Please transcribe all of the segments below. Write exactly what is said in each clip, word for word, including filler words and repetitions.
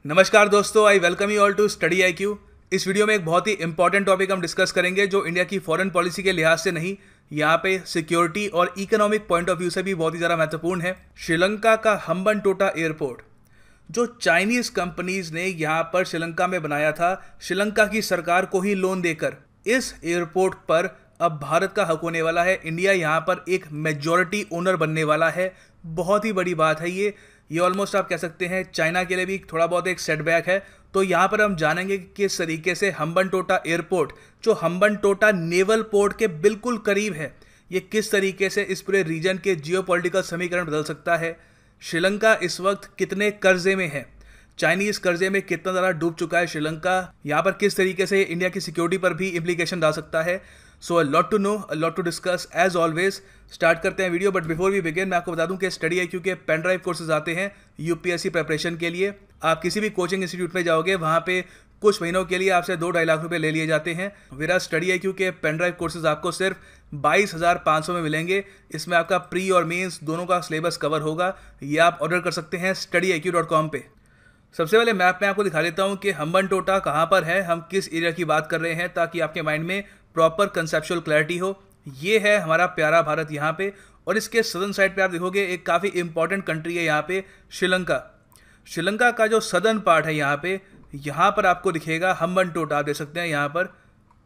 नमस्कार दोस्तों, I welcome you all to study I Q. इस वीडियो में एक बहुत ही इंपॉर्टेंट टॉपिक हम डिस्कस करेंगे जो इंडिया की फॉरेन पॉलिसी के लिहाज से नहीं, यहाँ पे सिक्योरिटी और इकोनॉमिक पॉइंट ऑफ व्यू से भी बहुत ही ज़्यादा महत्वपूर्ण है। श्रीलंका का हम्बनटोटा एयरपोर्ट जो चाइनीज कंपनीज ने यहाँ पर श्रीलंका में बनाया था, श्रीलंका की सरकार को ही लोन देकर इस एयरपोर्ट पर अब भारत का हक होने वाला है। इंडिया यहाँ पर एक मेजॉरिटी ओनर बनने वाला है। बहुत ही बड़ी बात है ये ये ऑलमोस्ट आप कह सकते हैं चाइना के लिए भी थोड़ा बहुत एक सेटबैक है। तो यहाँ पर हम जानेंगे कि किस तरीके से हम्बनटोटा एयरपोर्ट जो हम्बनटोटा नेवल पोर्ट के बिल्कुल करीब है, ये किस तरीके से इस पूरे रीजन के जियोपॉलिटिकल समीकरण बदल सकता है। श्रीलंका इस वक्त कितने कर्जे में है, चाइनीज कर्जे में कितना ज़्यादा डूब चुका है श्रीलंका, यहाँ पर किस तरीके से इंडिया की सिक्योरिटी पर भी इम्प्लीकेशन डाल सकता है। So a lot to know, a lot to discuss as always. Start करते हैं video, but before we begin मैं आपको बता दूं कि स्टडी आई क्यू के पेन ड्राइव कोर्सेज आते हैं यूपीएससी प्रिपरेशन के लिए। आप किसी भी कोचिंग इंस्टीट्यूट में जाओगे, वहाँ पे कुछ महीनों के लिए आपसे दो ढाई लाख रुपए ले लिए जाते हैं। मेरा स्टडी आई क्यू के पेन ड्राइव कोर्सेज आपको सिर्फ बाईस हज़ार पाँच सौ में मिलेंगे। इसमें आपका प्री और मेंस दोनों का सिलेबस कवर होगा। ये आप ऑर्डर कर सकते हैं study I Q dot com पे। सबसे पहले मैप में आपको दिखा देता हूँ कि हम्बनटोटा कहाँ पर है, हम किस एरिया की बात कर रहे हैं, ताकि आपके माइंड में प्रॉपर कंसेप्चुअल क्लैरिटी हो। ये है हमारा प्यारा भारत यहाँ पे, और इसके सदर्न साइड पे आप देखोगे एक काफ़ी इंपॉर्टेंट कंट्री है यहाँ पे, श्रीलंका। श्रीलंका का जो सदर्न पार्ट है यहाँ पे, यहाँ पर आपको दिखेगा हम्बनटोटा। आप देख सकते हैं यहाँ पर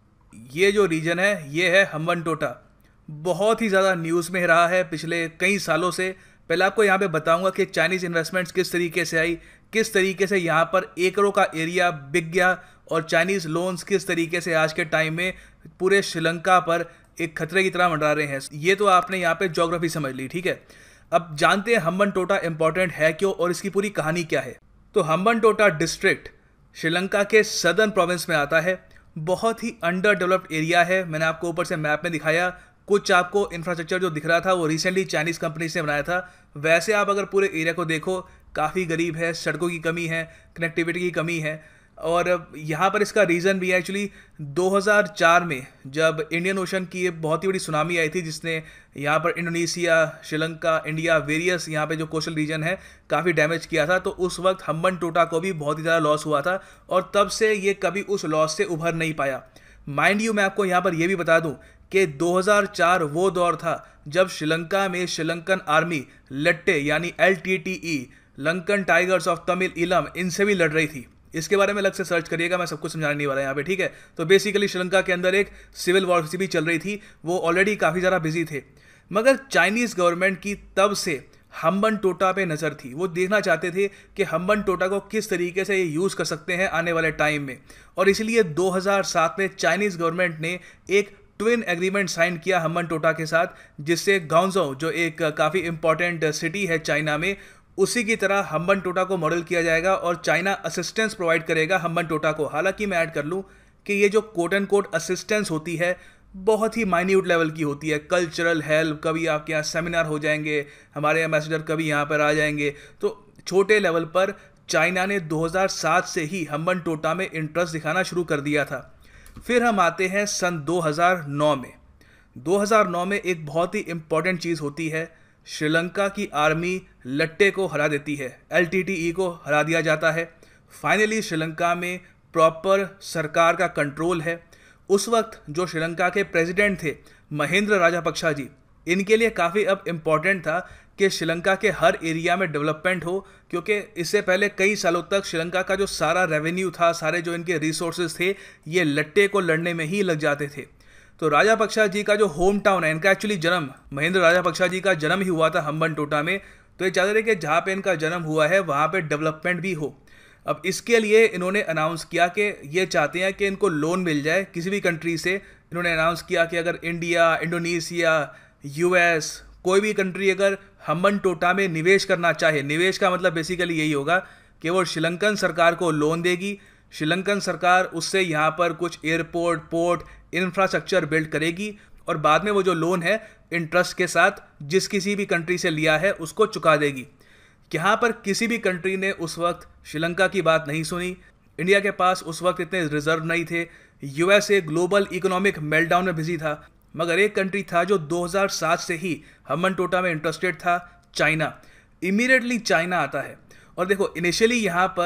ये जो रीजन है ये है हम्बनटोटा। बहुत ही ज़्यादा न्यूज़ में रहा है पिछले कई सालों से। पहले आपको यहाँ पे बताऊंगा कि चाइनीज़ इन्वेस्टमेंट्स किस तरीके से आई, किस तरीके से यहाँ पर एकड़ों का एरिया बिक गया, और चाइनीज़ लोन्स किस तरीके से आज के टाइम में पूरे श्रीलंका पर एक खतरे की तरह मंडरा रहे हैं। ये तो आपने यहाँ पे ज्योग्राफी समझ ली, ठीक है। अब जानते हैं हम्बनटोटा इंपॉर्टेंट है क्यों और इसकी पूरी कहानी क्या है। तो हम्बनटोटा डिस्ट्रिक्ट श्रीलंका के सदर्न प्रोविंस में आता है। बहुत ही अंडर डेवलप्ड एरिया है। मैंने आपको ऊपर से मैप में दिखाया। कुछ आपको इंफ्रास्ट्रक्चर जो दिख रहा था वो रिसेंटली चाइनीज़ कंपनीज ने बनाया था। वैसे आप अगर पूरे एरिया को देखो, काफ़ी गरीब है, सड़कों की कमी है, कनेक्टिविटी की कमी है। और यहाँ पर इसका रीज़न भी है एक्चुअली दो हज़ार चार में जब इंडियन ओशन की एक बहुत ही बड़ी सुनामी आई थी, जिसने यहाँ पर इंडोनेशिया, श्रीलंका, इंडिया, वेरियस यहाँ पे जो कोस्टल रीजन है काफ़ी डैमेज किया था। तो उस वक्त हम्बनटोटा को भी बहुत ही ज़्यादा लॉस हुआ था, और तब से ये कभी उस लॉस से उभर नहीं पाया। माइंड यू, मैं आपको यहाँ पर यह भी बता दूँ कि दो हज़ार चार वो दौर था जब श्रीलंका में श्रीलंकन आर्मी लट्टे यानी L T T E, Lankan tigers of Tamil Eelam, इनसे भी लड़ रही थी। इसके बारे में अलग से सर्च करिएगा, मैं सब कुछ समझाने नहीं वाला यहाँ पे, ठीक है। तो बेसिकली श्रीलंका के अंदर एक सिविल वॉर भी चल रही थी, वो ऑलरेडी काफ़ी ज़्यादा बिजी थे। मगर चाइनीज़ गवर्नमेंट की तब से हम्बनटोटा पे नज़र थी। वो देखना चाहते थे कि हम्बनटोटा को किस तरीके से ये यूज़ कर सकते हैं आने वाले टाइम में, और इसलिए दो हज़ार सात में चाइनीज़ गवर्नमेंट ने एक ट्विन एग्रीमेंट साइन किया हम्बनटोटा के साथ, जिससे गांगझोउ जो एक काफ़ी इंपॉर्टेंट सिटी है चाइना में, उसी की तरह हम्बनटोटा को मॉडल किया जाएगा और चाइना असिस्टेंस प्रोवाइड करेगा हम्बनटोटा को। हालांकि मैं ऐड कर लूँ कि ये जो कोट एंड कोट असिस्टेंस होती है बहुत ही माइन्यूट लेवल की होती है। कल्चरल हेल्प, कभी आपके यहाँ सेमिनार हो जाएंगे, हमारे एम्बेसडर कभी यहाँ पर आ जाएंगे, तो छोटे लेवल पर चाइना ने दो हज़ार सात से ही हम्बनटोटा में इंटरेस्ट दिखाना शुरू कर दिया था। फिर हम आते हैं सन दो हज़ार नौ में। दो हज़ार नौ में एक बहुत ही इंपॉर्टेंट चीज़ होती है, श्रीलंका की आर्मी लट्टे को हरा देती है, एल टी टी ई को हरा दिया जाता है। फाइनली श्रीलंका में प्रॉपर सरकार का कंट्रोल है। उस वक्त जो श्रीलंका के प्रेसिडेंट थे महेंद्र राजापक्षा जी, इनके लिए काफ़ी अब इम्पॉर्टेंट था कि श्रीलंका के हर एरिया में डेवलपमेंट हो, क्योंकि इससे पहले कई सालों तक श्रीलंका का जो सारा रेवेन्यू था, सारे जो इनके रिसोर्सेज थे, ये लट्टे को लड़ने में ही लग जाते थे। तो राजापक्षा जी का जो होम टाउन है, इनका एक्चुअली जन्म, महेंद्र राजापक्षा जी का जन्म ही हुआ था हम्बनटोटा में। तो ये चाहते थे कि जहाँ पे इनका जन्म हुआ है वहाँ पे डेवलपमेंट भी हो। अब इसके लिए इन्होंने अनाउंस किया कि ये चाहते हैं कि इनको लोन मिल जाए किसी भी कंट्री से। इन्होंने अनाउंस किया कि अगर इंडिया, इंडोनेशिया, यूएस, कोई भी कंट्री अगर हम्बनटोटा में निवेश करना चाहे, निवेश का मतलब बेसिकली यही होगा कि वो श्रीलंकन सरकार को लोन देगी, श्रीलंकन सरकार उससे यहाँ पर कुछ एयरपोर्ट, पोर्ट, इंफ्रास्ट्रक्चर बिल्ड करेगी, और बाद में वो जो लोन है इंटरेस्ट के साथ जिस किसी भी कंट्री से लिया है उसको चुका देगी। यहाँ पर किसी भी कंट्री ने उस वक्त श्रीलंका की बात नहीं सुनी। इंडिया के पास उस वक्त इतने रिजर्व नहीं थे। यूएसए ग्लोबल इकोनॉमिक मेल्टडाउन में बिजी था। मगर एक कंट्री था जो दो हज़ार सात से ही हम्बनटोटा में इंटरेस्टेड था, चाइना। इमीडिएटली चाइना आता है। और देखो, इनिशियली यहाँ पर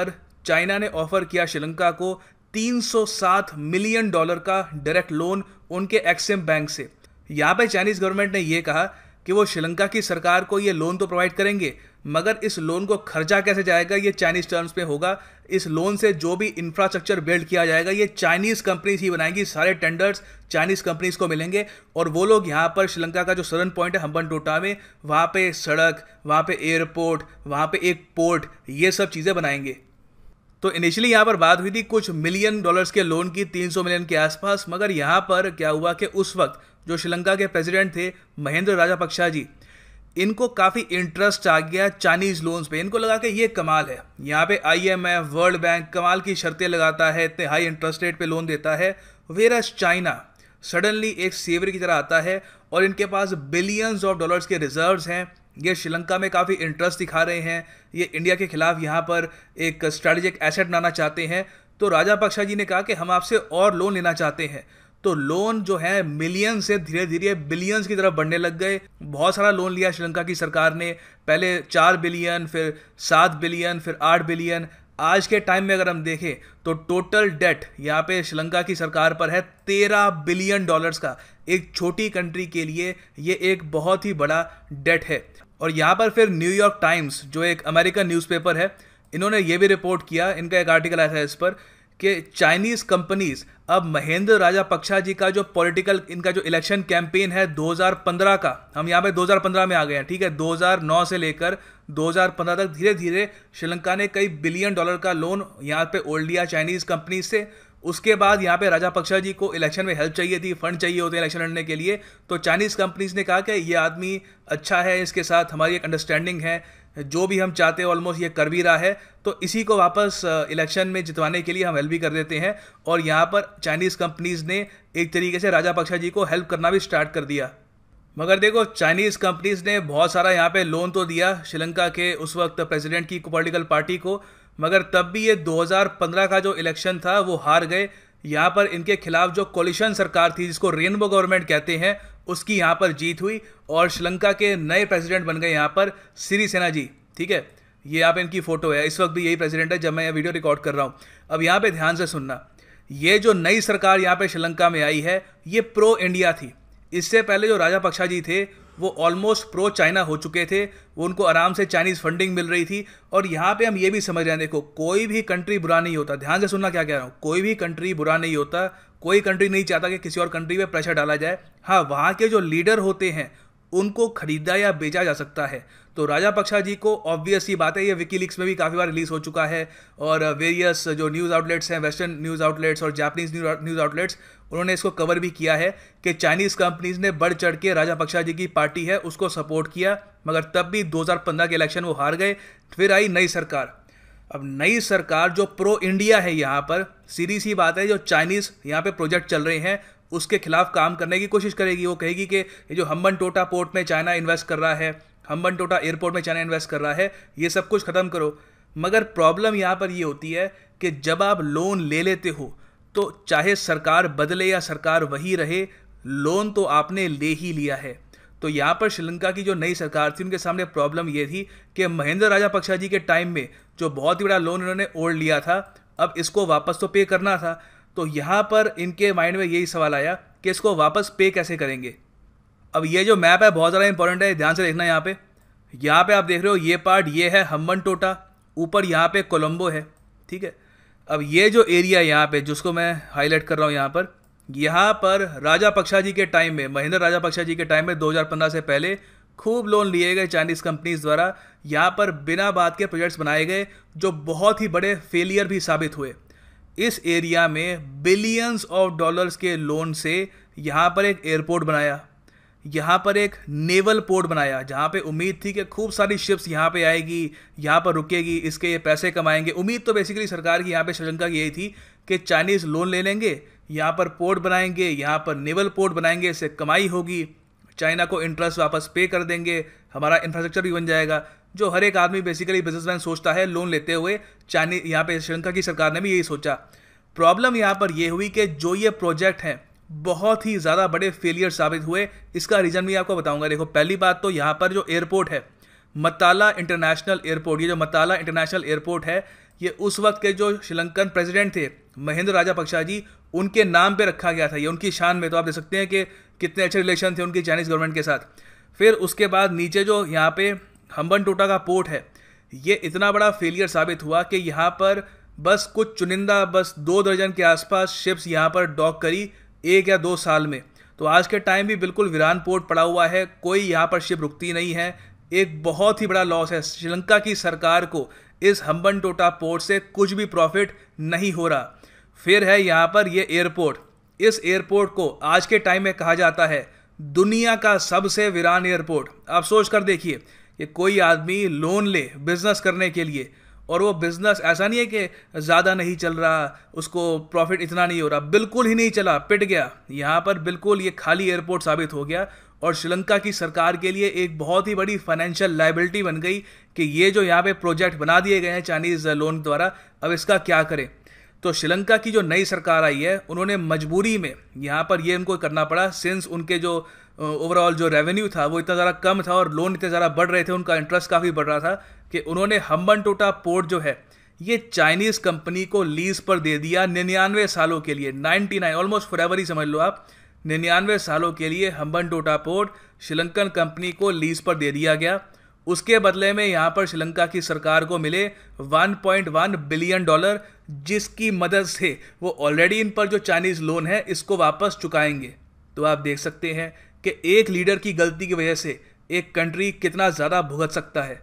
चाइना ने ऑफर किया श्रीलंका को तीन सौ सात मिलियन डॉलर का डायरेक्ट लोन उनके एक्सिम बैंक से। यहाँ पे चाइनीज गवर्नमेंट ने यह कहा कि वो श्रीलंका की सरकार को ये लोन तो प्रोवाइड करेंगे, मगर इस लोन को खर्चा कैसे जाएगा ये चाइनीज टर्म्स में होगा। इस लोन से जो भी इंफ्रास्ट्रक्चर बिल्ड किया जाएगा ये चाइनीज कंपनीज ही बनाएंगी, सारे टेंडर्स चाइनीज कंपनीज को मिलेंगे और वो लोग यहाँ पर श्रीलंका का जो सदर्न पॉइंट है हम्बनटोटा में, वहाँ पे सड़क, वहाँ पे एयरपोर्ट, वहाँ पे एक पोर्ट, ये सब चीज़ें बनाएंगे। तो इनिशियली यहाँ पर बात हुई थी कुछ मिलियन डॉलर्स के लोन की, तीन सौ मिलियन के आसपास, मगर यहाँ पर क्या हुआ कि उस वक्त जो श्रीलंका के प्रेसिडेंट थे महिंद्रा राजापक्षा जी, इनको काफ़ी इंटरेस्ट आ गया चाइनीज़ लोन्स पे। इनको लगा कि ये कमाल है, यहाँ पे आईएमएफ, वर्ल्ड बैंक कमाल की शर्तें लगाता है, इतने हाई इंटरेस्ट रेट पे लोन देता है, वेयरएज़ चाइना सडनली एक सेवर की तरह आता है और इनके पास बिलियंस ऑफ डॉलर्स के रिजर्व्स हैं। ये श्रीलंका में काफ़ी इंटरेस्ट दिखा रहे हैं, ये इंडिया के खिलाफ यहाँ पर एक स्ट्रैटेजिक एसेट बनाना चाहते हैं। तो राजापक्षा जी ने कहा कि हम आपसे और लोन लेना चाहते हैं। तो लोन जो है मिलियन से धीरे धीरे बिलियंस की तरफ बढ़ने लग गए। बहुत सारा लोन लिया श्रीलंका की सरकार ने, पहले चार बिलियन, फिर सात बिलियन, फिर आठ बिलियन। आज के टाइम में अगर हम देखें तो टोटल डेट यहाँ पे श्रीलंका की सरकार पर है तेरह बिलियन डॉलर्स का। एक छोटी कंट्री के लिए ये एक बहुत ही बड़ा डेट है। और यहाँ पर फिर न्यूयॉर्क टाइम्स जो एक अमेरिकन न्यूज़पेपर है, इन्होंने ये भी रिपोर्ट किया, इनका एक आर्टिकल आया था इस पर कि चाइनीज कंपनीज अब महिंद्रा राजापक्षा जी का जो पॉलिटिकल, इनका जो इलेक्शन कैंपेन है दो हज़ार पंद्रह का, हम यहाँ पे दो हज़ार पंद्रह में आ गए हैं, ठीक है, दो हज़ार नौ से लेकर दो हज़ार पंद्रह तक धीरे धीरे श्रीलंका ने कई बिलियन डॉलर का लोन यहाँ पे ओल्ड लिया चाइनीज कंपनीज से। उसके बाद यहाँ पे राजापक्षा जी को इलेक्शन में हेल्प चाहिए थी, फंड चाहिए होते हैं इलेक्शन लड़ने के लिए। तो चाइनीज़ कंपनीज ने कहा कि ये आदमी अच्छा है, इसके साथ हमारी एक अंडरस्टैंडिंग है, जो भी हम चाहते हैं ऑलमोस्ट ये कर भी रहा है, तो इसी को वापस इलेक्शन में जितवाने के लिए हम हेल्प भी कर देते हैं। और यहाँ पर चाइनीज़ कंपनीज ने एक तरीके से राजापक्षा जी को हेल्प करना भी स्टार्ट कर दिया। मगर देखो चाइनीज़ कंपनीज ने बहुत सारा यहाँ पे लोन तो दिया श्रीलंका के उस वक्त प्रेसिडेंट की पॉलिटिकल पार्टी को, मगर तब भी ये दो हज़ार पंद्रह का जो इलेक्शन था वो हार गए। यहाँ पर इनके खिलाफ जो कोलिशन सरकार थी, जिसको रेनबो गवर्नमेंट कहते हैं, उसकी यहाँ पर जीत हुई और श्रीलंका के नए प्रेसिडेंट बन गए यहाँ पर सिरिसेना जी, ठीक है। ये यहाँ पे इनकी फ़ोटो है, इस वक्त भी यही प्रेसिडेंट है जब मैं ये वीडियो रिकॉर्ड कर रहा हूँ। अब यहाँ पे ध्यान से सुनना, ये जो नई सरकार यहाँ पे श्रीलंका में आई है ये प्रो इंडिया थी। इससे पहले जो राजापक्षा जी थे वो ऑलमोस्ट प्रो चाइना हो चुके थे, वो उनको आराम से चाइनीज़ फंडिंग मिल रही थी। और यहाँ पे हम ये भी समझ रहे हैं, देखो कोई भी कंट्री बुरा नहीं होता, ध्यान से सुनना क्या कह रहा हूँ, कोई भी कंट्री बुरा नहीं होता, कोई कंट्री नहीं चाहता कि किसी और कंट्री पे प्रेशर डाला जाए। हाँ, वहाँ के जो लीडर होते हैं उनको खरीदा या बेचा जा सकता है। तो राजापक्षा जी को ऑब्वियस ही बात है, ये विकीलीक्स में भी काफ़ी बार रिलीज़ हो चुका है और वेरियस जो न्यूज़ आउटलेट्स हैं, वेस्टर्न न्यूज़ आउटलेट्स और जापानीज़ न्यूज़ आउटलेट्स, उन्होंने इसको कवर भी किया है कि चाइनीज़ कंपनीज ने बढ़ चढ़ के राजापक्षा जी की पार्टी है उसको सपोर्ट किया। मगर तब भी दो हज़ार पंद्रह के इलेक्शन वो हार गए। फिर आई नई सरकार। अब नई सरकार जो प्रो इंडिया है, यहाँ पर सीधी सी बात है, जो चाइनीज़ यहाँ पे प्रोजेक्ट चल रहे हैं उसके खिलाफ काम करने की कोशिश करेगी। वो कहेगी कि ये जो हम्बनटोटा पोर्ट में चाइना इन्वेस्ट कर रहा है, हम्बनटोटा एयरपोर्ट में चाइना इन्वेस्ट कर रहा है, ये सब कुछ ख़त्म करो। मगर प्रॉब्लम यहाँ पर ये होती है कि जब आप लोन ले लेते हो तो चाहे सरकार बदले या सरकार वही रहे, लोन तो आपने ले ही लिया है। तो यहाँ पर श्रीलंका की जो नई सरकार थी उनके सामने प्रॉब्लम ये थी कि महिंद्रा राजापक्षा जी के टाइम में जो बहुत ही बड़ा लोन इन्होंने ओल्ड लिया था, अब इसको वापस तो पे करना था। तो यहाँ पर इनके माइंड में यही सवाल आया कि इसको वापस पे कैसे करेंगे। अब ये जो मैप है बहुत ज़्यादा इंपॉर्टेंट है, ध्यान से देखना। यहाँ पे यहाँ पे आप देख रहे हो ये पार्ट ये है हम्बनटोटा, ऊपर यहाँ पे कोलंबो है, ठीक है। अब ये जो एरिया यहाँ पे जिसको मैं हाईलाइट कर रहा हूँ यहाँ पर, यहाँ पर राजापक्षा जी के टाइम में, महिंद्रा राजापक्षा जी के टाइम में दो हज़ार पंद्रह से पहले खूब लोन लिए गए चाइनीज़ कंपनीज द्वारा। यहाँ पर बिना बात के प्रोजेक्ट्स बनाए गए जो बहुत ही बड़े फेलियर भी साबित हुए। इस एरिया में बिलियंस ऑफ डॉलर्स के लोन से यहाँ पर एक एयरपोर्ट बनाया, यहाँ पर एक नेवल पोर्ट बनाया, जहाँ पे उम्मीद थी कि खूब सारी शिप्स यहाँ पे आएगी, यहाँ पर रुकेगी, इसके ये पैसे कमाएंगे। उम्मीद तो बेसिकली सरकार की यहाँ पे श्रीलंका की यही थी कि चाइनीज़ लोन ले लेंगे, यहाँ पर पोर्ट बनाएंगे, यहाँ पर नेवल पोर्ट बनाएंगे, इससे कमाई होगी, चाइना को इंटरेस्ट वापस पे कर देंगे, हमारा इंफ्रास्ट्रक्चर भी बन जाएगा। जो हर एक आदमी बेसिकली बिजनेसमैन सोचता है लोन लेते हुए, चाइनी यहाँ पे श्रीलंका की सरकार ने भी यही सोचा। प्रॉब्लम यहाँ पर यह हुई कि जो ये प्रोजेक्ट हैं बहुत ही ज़्यादा बड़े फेलियर साबित हुए। इसका रीज़न भी आपको बताऊंगा। देखो पहली बात तो यहाँ पर जो एयरपोर्ट है, मताला इंटरनेशनल एयरपोर्ट, ये जो मताला इंटरनेशनल एयरपोर्ट है, ये उस वक्त के जो श्रीलंकन प्रेसिडेंट थे महेंद्र राजापक्षा जी, उनके नाम पे रखा गया था, ये उनकी शान में। तो आप देख सकते हैं कि कितने अच्छे रिलेशन थे उनकी चाइनीज़ गवर्नमेंट के साथ। फिर उसके बाद नीचे जो यहाँ पे हम्बनटोटा का पोर्ट है, ये इतना बड़ा फेलियर साबित हुआ कि यहाँ पर बस कुछ चुनिंदा, बस दो दर्जन के आसपास शिप्स यहाँ पर डॉक करी एक या दो साल में। तो आज के टाइम भी बिल्कुल वीरान पोर्ट पड़ा हुआ है, कोई यहाँ पर शिप रुकती नहीं है। एक बहुत ही बड़ा लॉस है श्रीलंका की सरकार को, इस हम्बनटोटा पोर्ट से कुछ भी प्रॉफिट नहीं हो रहा। फिर है यहाँ पर ये एयरपोर्ट। इस एयरपोर्ट को आज के टाइम में कहा जाता है दुनिया का सबसे वीरान एयरपोर्ट। आप सोच कर देखिए कि कोई आदमी लोन ले बिजनेस करने के लिए, और वो बिजनेस ऐसा नहीं है कि ज़्यादा नहीं चल रहा, उसको प्रॉफिट इतना नहीं हो रहा, बिल्कुल ही नहीं चला, पिट गया। यहाँ पर बिल्कुल ये खाली एयरपोर्ट साबित हो गया और श्रीलंका की सरकार के लिए एक बहुत ही बड़ी फाइनेंशियल लायबिलिटी बन गई कि ये जो यहाँ पे प्रोजेक्ट बना दिए गए हैं चाइनीज़ लोन द्वारा, अब इसका क्या करें। तो श्रीलंका की जो नई सरकार आई है, उन्होंने मजबूरी में यहाँ पर ये उनको करना पड़ा, सिंस उनके जो ओवरऑल जो रेवेन्यू था वो इतना ज़्यादा कम था और लोन इतने ज़्यादा बढ़ रहे थे, उनका इंटरेस्ट काफ़ी बढ़ रहा था, कि उन्होंने हम्बनटोटा पोर्ट जो है ये चाइनीज़ कंपनी को लीज पर दे दिया निन्यानवे सालों के लिए। नाइन्टी नाइन ऑलमोस्ट फॉरएवर ही समझ लो आप, निन्यानवे सालों के लिए हम्बनटोटा पोर्ट श्रीलंकन कंपनी को लीज पर दे दिया गया। उसके बदले में यहाँ पर श्रीलंका की सरकार को मिले one point one billion dollar, जिसकी मदद से वो ऑलरेडी इन पर जो चाइनीज़ लोन है इसको वापस चुकाएंगे। तो आप देख सकते हैं कि एक लीडर की गलती की वजह से एक कंट्री कितना ज़्यादा भुगत सकता है।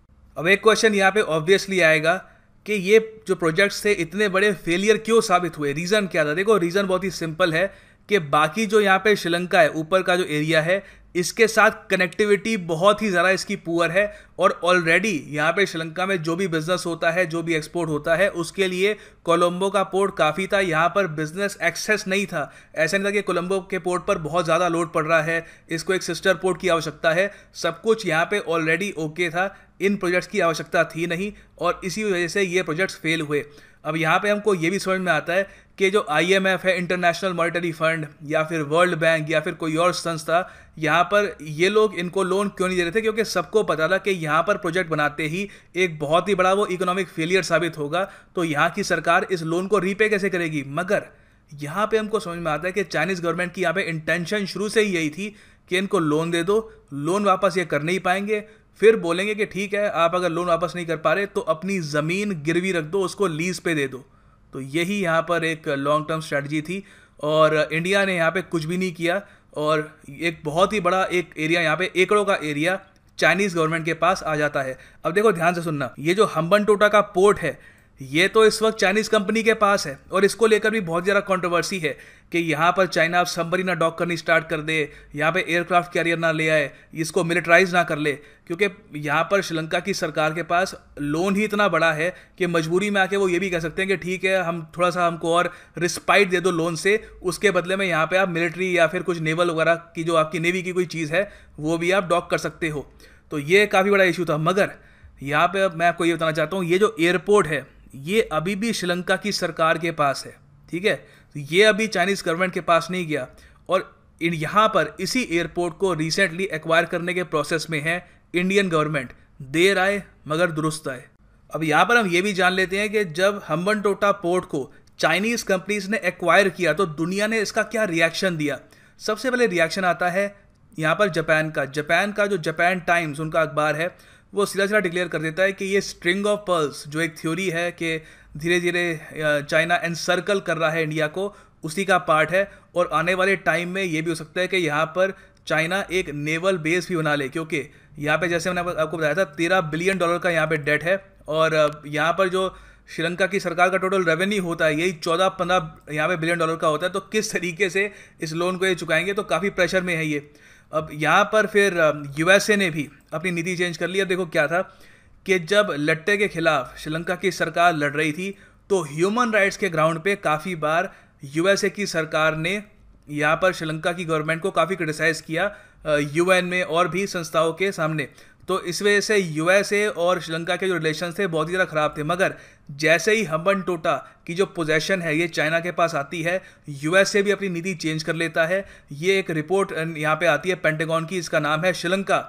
अब एक क्वेश्चन यहाँ पे ऑब्वियसली आएगा कि ये जो प्रोजेक्ट्स थे इतने बड़े फेलियर क्यों साबित हुए, रीज़न क्या था। देखो रीज़न बहुत ही सिंपल है कि बाकी जो यहाँ पे श्रीलंका है, ऊपर का जो एरिया है, इसके साथ कनेक्टिविटी बहुत ही ज़्यादा इसकी पुअर है, और ऑलरेडी यहाँ पे श्रीलंका में जो भी बिजनेस होता है, जो भी एक्सपोर्ट होता है, उसके लिए कोलंबो का पोर्ट काफ़ी था। यहाँ पर बिजनेस एक्सेस नहीं था, ऐसा नहीं था कि कोलंबो के पोर्ट पर बहुत ज़्यादा लोड पड़ रहा है, इसको एक सिस्टर पोर्ट की आवश्यकता है। सब कुछ यहाँ पे ऑलरेडी ओके था, इन प्रोजेक्ट्स की आवश्यकता थी नहीं, और इसी वजह से ये प्रोजेक्ट्स फेल हुए। अब यहाँ पे हमको ये भी समझ में आता है कि जो आई एम एफ है, इंटरनेशनल मॉनेटरी फंड, या फिर वर्ल्ड बैंक, या फिर कोई और संस्था, यहाँ पर ये लोग इनको लोन क्यों नहीं दे रहे थे, क्योंकि सबको पता था कि यहाँ पर प्रोजेक्ट बनाते ही एक बहुत ही बड़ा वो इकोनॉमिक फेलियर साबित होगा, तो यहाँ की सरकार इस लोन को रीपे कैसे करेगी। मगर यहाँ पे हमको समझ में आता है कि चाइनीज़ गवर्नमेंट की यहाँ पे इंटेंशन शुरू से ही यही थी कि इनको लोन दे दो, लोन वापस ये कर नहीं पाएंगे, फिर बोलेंगे कि ठीक है आप अगर लोन वापस नहीं कर पा रहे तो अपनी ज़मीन गिरवी रख दो, उसको लीज पे दे दो। तो यही यहाँ पर एक लॉन्ग टर्म स्ट्रैटेजी थी, और इंडिया ने यहाँ पे कुछ भी नहीं किया, और एक बहुत ही बड़ा एक एरिया, यहाँ पे एकड़ों का एरिया चाइनीज़ गवर्नमेंट के पास आ जाता है। अब देखो ध्यान से सुनना, ये जो हम्बनटोटा का पोर्ट है ये तो इस वक्त चाइनीज़ कंपनी के पास है, और इसको लेकर भी बहुत ज़्यादा कंट्रोवर्सी है कि यहाँ पर चाइना अब सबमरीन ना डॉक करनी स्टार्ट कर दे, यहाँ पे एयरक्राफ्ट कैरियर ना ले आए, इसको मिलिटराइज ना कर ले, क्योंकि यहाँ पर श्रीलंका की सरकार के पास लोन ही इतना बड़ा है कि मजबूरी में आके वो ये भी कह सकते हैं कि ठीक है हम थोड़ा सा हमको और रिस्पाइट दे दो लोन से, उसके बदले में यहाँ पर आप मिलिट्री या फिर कुछ नेवल वगैरह की जो आपकी नेवी की कोई चीज़ है वो भी आप डॉक कर सकते हो। तो ये काफ़ी बड़ा इशू था। मगर यहाँ पर मैं आपको ये बताना चाहता हूँ, ये जो एयरपोर्ट है ये अभी भी श्रीलंका की सरकार के पास है, ठीक है, तो ये अभी चाइनीज़ गवर्नमेंट के पास नहीं गया, और इन यहाँ पर इसी एयरपोर्ट को रिसेंटली एक्वायर करने के प्रोसेस में है इंडियन गवर्नमेंट। देर आए मगर दुरुस्त आए। अब यहाँ पर हम ये भी जान लेते हैं कि जब हम्बनटोटा पोर्ट को चाइनीज़ कंपनीज ने एक्वायर किया तो दुनिया ने इसका क्या रिएक्शन दिया। सबसे पहले रिएक्शन आता है यहाँ पर जापान का। जापान का जो जापान टाइम्स उनका अखबार है, वो सीधा सीधा डिक्लेयर कर देता है कि ये स्ट्रिंग ऑफ पर्ल्स, जो एक थ्योरी है कि धीरे धीरे चाइना एनसर्कल कर रहा है इंडिया को, उसी का पार्ट है, और आने वाले टाइम में ये भी हो सकता है कि यहाँ पर चाइना एक नेवल बेस भी बना ले, क्योंकि यहाँ पे जैसे मैंने आपको बताया था तेरह बिलियन डॉलर का यहाँ पे डेट है, और यहाँ पर जो श्रीलंका की सरकार का टोटल रेवेन्यू होता है यही चौदह पंद्रह यहाँ पे बिलियन डॉलर का होता है। तो किस तरीके से इस लोन को ये चुकाएंगे, तो काफ़ी प्रेशर में है ये। अब यहाँ पर फिर यूएसए ने भी अपनी नीति चेंज कर ली। अब देखो क्या था कि जब लट्टे के खिलाफ श्रीलंका की सरकार लड़ रही थी तो ह्यूमन राइट्स के ग्राउंड पे काफ़ी बार यूएसए की सरकार ने यहाँ पर श्रीलंका की गवर्नमेंट को काफ़ी क्रिटिसाइज़ किया यूएन में और भी संस्थाओं के सामने। तो इस वजह से यूएसए और श्रीलंका के जो रिलेशन थे बहुत ही ज़्यादा ख़राब थे। मगर जैसे ही हम्बनटोटा की जो पोजेशन है ये चाइना के पास आती है, यूएसए भी अपनी नीति चेंज कर लेता है। ये एक रिपोर्ट यहाँ पे आती है पेंटागन की, इसका नाम है Sri Lanka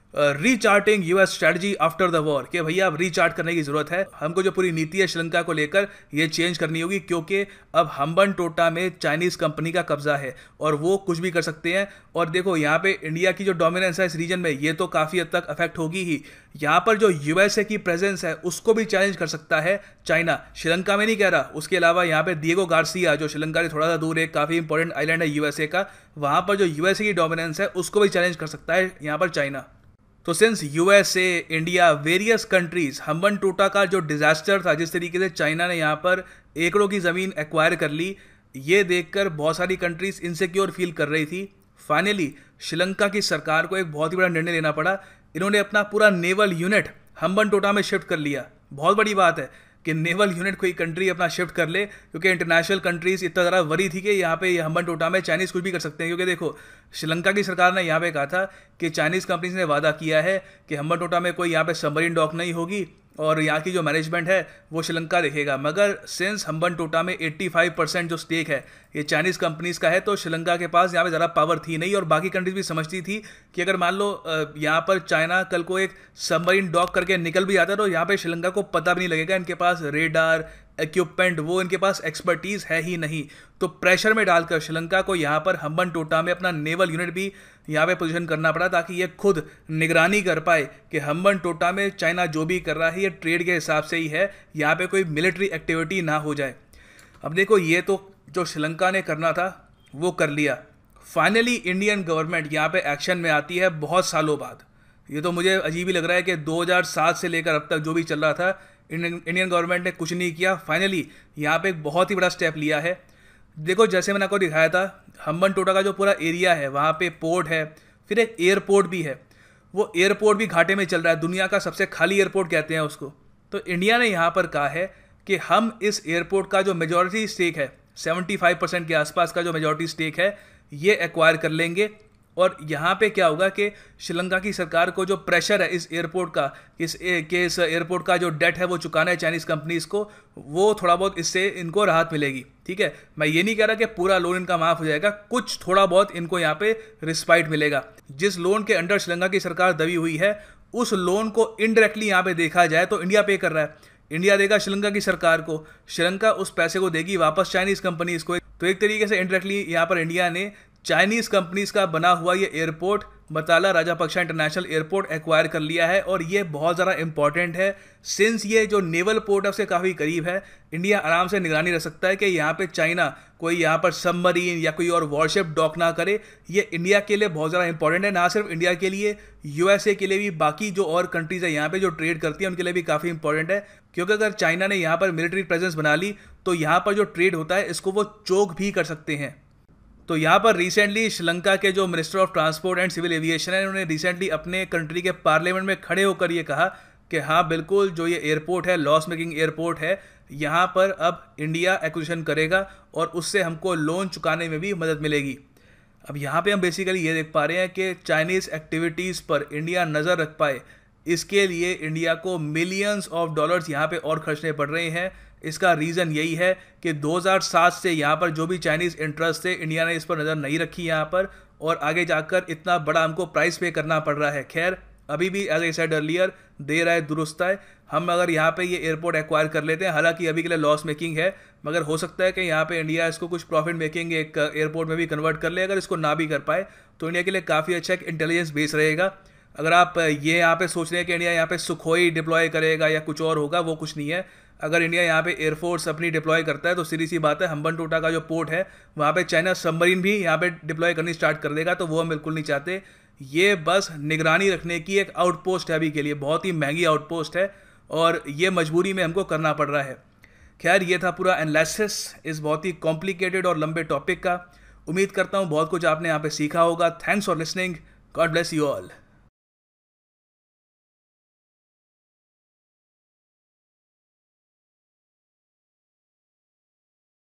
recharting US strategy after the war, कि भैया अब रीचार्ट करने की जरूरत है, हमको जो पूरी नीति है श्रीलंका को लेकर ये चेंज करनी होगी, क्योंकि अब हम्बनटोटा में चाइनीज कंपनी का कब्जा है और वो कुछ भी कर सकते हैं। और देखो यहाँ पे इंडिया की जो डोमिनेंस है इस रीजन में ये तो काफ़ी हद तक अफेक्ट होगी ही, यहाँ पर जो यूएसए की प्रेजेंस है उसको भी चैलेंज कर सकता है चाइना। श्रीलंका में नहीं कह रहा, उसके अलावा यहाँ पे दिएगो गार्सिया जो श्रीलंका से थोड़ा सा दूर एक काफ़ी इंपॉर्टेंट आइलैंड है यूएसए का, वहाँ पर जो यूएसए की डोमिनेंस है उसको भी चैलेंज कर सकता है यहाँ पर चाइना। तो since USA, India, various countries, Hambantota का जो डिजास्टर था, जिस तरीके से चाइना ने यहाँ पर एकड़ों की ज़मीन एक्वायर कर ली, ये देखकर बहुत सारी कंट्रीज इनसिक्योर फील कर रही थी। फाइनली श्रीलंका की सरकार को एक बहुत ही बड़ा निर्णय लेना पड़ा, इन्होंने अपना पूरा नेवल यूनिट हम्बनटोटा में शिफ्ट कर लिया। बहुत बड़ी बात है कि नेवल यूनिट कोई कंट्री अपना शिफ्ट कर ले, क्योंकि इंटरनेशनल कंट्रीज इतना ज़्यादा वरी थी कि यहाँ पे हम्बनटोटा में चाइनीज़ कुछ भी कर सकते हैं। क्योंकि देखो श्रीलंका की सरकार ने यहाँ पे कहा था कि चाइनीज़ कंपनीज ने वादा किया है कि हम्बनटोटा में कोई यहाँ पे सबमरीन डॉक नहीं होगी और यहाँ की जो मैनेजमेंट है वो श्रीलंका देखेगा। मगर सिंस हम्बनटोटा में पचासी परसेंट जो स्टेक है ये चाइनीज़ कंपनीज का है, तो श्रीलंका के पास यहाँ पे ज़्यादा पावर थी नहीं, और बाकी कंट्रीज भी समझती थी कि अगर मान लो यहाँ पर चाइना कल को एक सबमरीन डॉक करके निकल भी आता है तो यहाँ पे श्रीलंका को पता भी नहीं लगेगा, इनके पास रेडार इक्विपमेंट, वो इनके पास एक्सपर्टीज़ है ही नहीं। तो प्रेशर में डालकर श्रीलंका को यहाँ पर हम्बनटोटा में अपना नेवल यूनिट भी यहाँ पे पोजीशन करना पड़ा, ताकि ये खुद निगरानी कर पाए कि हम्बनटोटा में चाइना जो भी कर रहा है ये ट्रेड के हिसाब से ही है, यहाँ पे कोई मिलिट्री एक्टिविटी ना हो जाए। अब देखो ये तो जो श्रीलंका ने करना था वो कर लिया। फाइनली इंडियन गवर्नमेंट यहाँ पे एक्शन में आती है बहुत सालों बाद। ये तो मुझे अजीब ही लग रहा है कि दो हज़ार सात से लेकर अब तक जो भी चल रहा था इंडियन गवर्नमेंट ने कुछ नहीं किया। फाइनली यहाँ पे एक बहुत ही बड़ा स्टेप लिया है। देखो जैसे मैंने आपको दिखाया था, हम्बनटोटा का जो पूरा एरिया है वहाँ पे पोर्ट है, फिर एक एयरपोर्ट भी है। वो एयरपोर्ट भी घाटे में चल रहा है, दुनिया का सबसे खाली एयरपोर्ट कहते हैं उसको। तो इंडिया ने यहाँ पर कहा है कि हम इस एयरपोर्ट का जो मेजॉरिटी स्टेक है, पचहत्तर परसेंट के आसपास का जो मेजॉरिटी स्टेक है ये एक्वायर कर लेंगे। और यहाँ पे क्या होगा कि श्रीलंका की सरकार को जो प्रेशर है इस एयरपोर्ट का, इस के इस एयरपोर्ट का जो डेट है वो चुकाना है चाइनीज़ कंपनीज़ को, वो थोड़ा बहुत इससे इनको राहत मिलेगी। ठीक है, मैं ये नहीं कह रहा कि पूरा लोन इनका माफ़ हो जाएगा, कुछ थोड़ा बहुत इनको यहाँ पे रिस्पाइट मिलेगा। जिस लोन के अंडर श्रीलंका की सरकार दबी हुई है उस लोन को इनडायरेक्टली यहाँ पे देखा जाए तो इंडिया पे कर रहा है। इंडिया देगा श्रीलंका की सरकार को, श्रीलंका उस पैसे को देगी वापस चाइनीज़ कंपनीज़ को। तो एक तरीके से इनडायरेक्टली यहाँ पर इंडिया ने चाइनीज़ कंपनीज़ का बना हुआ ये airport Mattala Rajapaksa international airport acquire कर लिया है। और ये बहुत ज़्यादा इंपॉर्टेंट है, सिंस ये जो नेवल पोर्ट है उससे काफ़ी करीब है। इंडिया आराम से निगरानी रख सकता है कि यहाँ पे चाइना कोई यहाँ पर सबमरीन या कोई और वॉरशिप डॉक ना करे। ये इंडिया के लिए बहुत ज़्यादा इंपॉर्टेंट है, ना सिर्फ इंडिया के लिए, यूएसए के लिए भी, बाकी जो और कंट्रीज़ है यहाँ पे जो ट्रेड करती है उनके लिए भी काफ़ी इंपॉर्टेंट है। क्योंकि अगर चाइना ने यहाँ पर मिलिट्री प्रेजेंस बना ली तो यहाँ पर जो ट्रेड होता है इसको वो चोक भी कर सकते हैं। तो यहाँ पर रिसेंटली श्रीलंका के जो minister of transport and civil aviation है उन्होंने रिसेंटली अपने कंट्री के पार्लियामेंट में खड़े होकर ये कहा कि हाँ बिल्कुल जो ये एयरपोर्ट है, लॉस मेकिंग एयरपोर्ट है, यहाँ पर अब इंडिया एक्विजिशन करेगा और उससे हमको लोन चुकाने में भी मदद मिलेगी। अब यहाँ पे हम बेसिकली ये देख पा रहे हैं कि चाइनीज़ एक्टिविटीज़ पर इंडिया नज़र रख पाए, इसके लिए इंडिया को मिलियंस ऑफ डॉलर्स यहाँ पे और खर्चने पड़ रहे हैं। इसका रीज़न यही है कि दो हज़ार सात से यहाँ पर जो भी चाइनीज़ इंटरेस्ट थे इंडिया ने इस पर नज़र नहीं रखी यहाँ पर, और आगे जाकर इतना बड़ा हमको प्राइस पे करना पड़ रहा है। खैर अभी भी एज आई सेड अर्लियर, देर आए दुरुस्त आए, हम अगर यहाँ पे ये एयरपोर्ट एक्वायर कर लेते हैं, हालांकि अभी के लिए लॉस मेकिंग है, मगर हो सकता है कि यहाँ पे इंडिया इसको कुछ प्रॉफिट मेकिंग एक एयरपोर्ट में भी कन्वर्ट कर ले। अगर इसको ना भी कर पाए तो इंडिया के लिए काफ़ी अच्छा एक इंटेलिजेंस बेस रहेगा। अगर आप ये यहाँ पे सोच रहे हैं कि इंडिया यहाँ पे सुखोई डिप्लॉय करेगा या कुछ और होगा, वो कुछ नहीं है। अगर इंडिया यहाँ पे एयरफोर्स अपनी डिप्लॉय करता है तो सीधी सी बात है हम्बनटोटा का जो पोर्ट है वहाँ पे चाइना सबमरीन भी यहाँ पे डिप्लॉय करनी स्टार्ट कर देगा, तो वो हम बिल्कुल नहीं चाहते। ये बस निगरानी रखने की एक आउटपोस्ट है अभी के लिए, बहुत ही महंगी आउटपोस्ट है और ये मजबूरी में हमको करना पड़ रहा है। खैर ये था पूरा एनालिसिस इस बहुत ही कॉम्प्लिकेटेड और लंबे टॉपिक का। उम्मीद करता हूँ बहुत कुछ आपने यहाँ पे सीखा होगा। Thanks for listening, God bless you all.